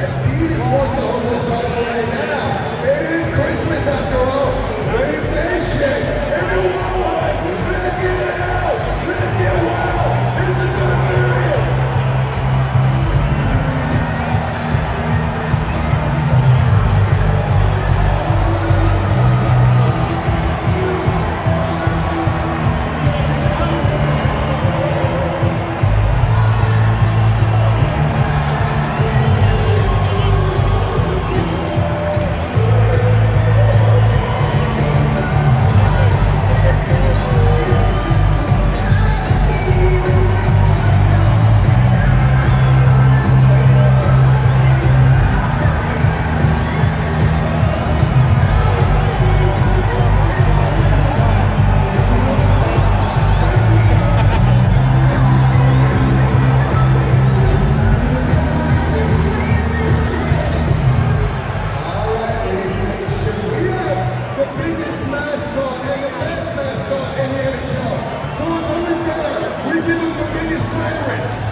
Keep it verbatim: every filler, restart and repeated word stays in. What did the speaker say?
Adidas wants to hold this up right now. It is Christmas after all. Brave Nation. If you want one, let's get it out. Let's get wild. It's a good period. The biggest mascot and the best mascot